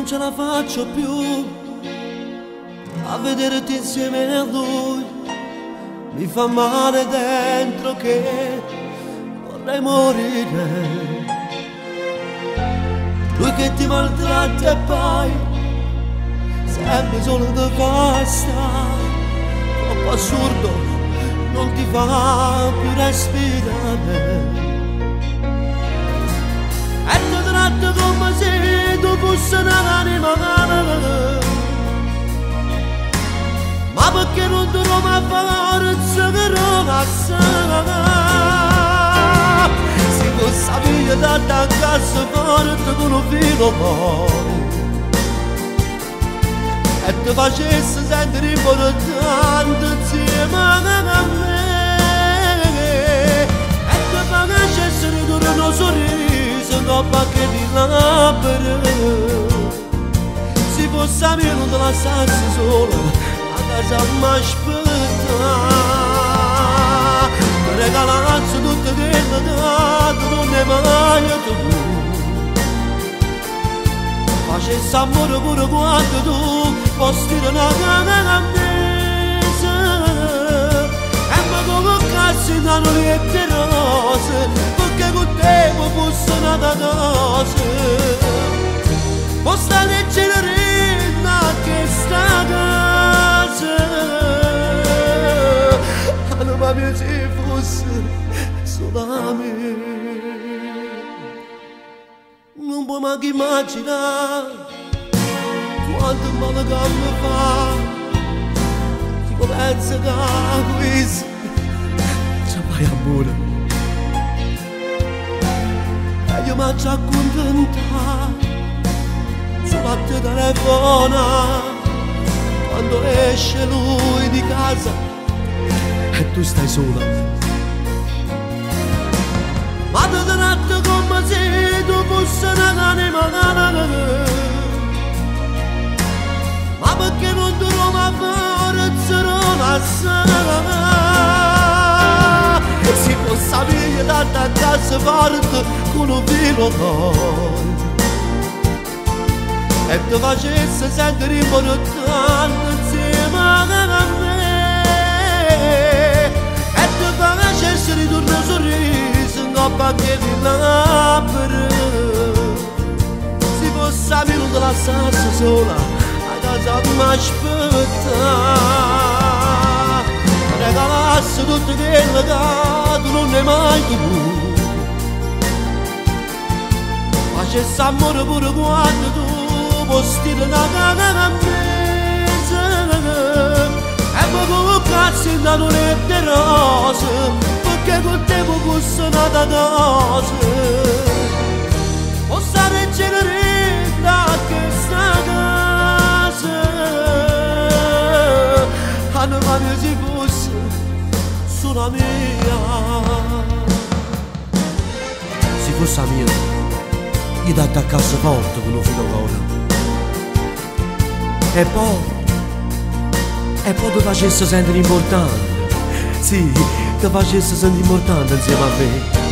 non ce la faccio più a vederti insieme a lui. Mi fa male dentro che vorrei morire. Lui che ti maltratta e poi sempre solo ti fa stare. Troppo assurdo, non ti fa più respirare. E ti tratta come se tu fossi un'anima, ma perché non ti trovi a forza che non sa? Se fosse la figlia da attaccarsi forte con un filo poi e ti facesse sentire importante insieme a me e ti facesse ridurre un sorriso dopo che ti labbra. Se fosse a me non te lasciassi solo casa m'aspetta, mi regalassi tutte quelle date, non ne mai tu. Facessi amore pure quando tu posti una candesa e mi convocassi da nuvole rose, perché con te mi fosse una cosa. Posta leggerina che sta casa, anima mia se fosse solo a me. Non puoi mai immaginare quanto male che mi fa. Tipo pensa che questo ci fai amore e io mi ci accontentare solo a te telefona quando esce lui di casa e tu stai sola. Ma ti tratto come se tu fossi un'anima, ma perché non ti trovi a forza non la sa? Se fosse la figlia da attaccarsi forte con un filo poi e ti facesse sentire importante insieme a me e ti facesse ridurre un sorriso in coppa che ti labbra. Se fosse a me non te lasciassi sola a casa m'aspetta, regalassi tutte quelle che tu non ne hai mai tu. Facessi amore pure quando tu postire una candesa e mi convocassi da nuvole rose, perché con te mi fosse una cosa. Possa reggere da questa casa, anima mia se fosse solo mia. Se fosse mia io ti attaccassi forte con un filo d'oro e poi ti facesse sentire importante. Sì, ti facesse sentire importante insieme a me.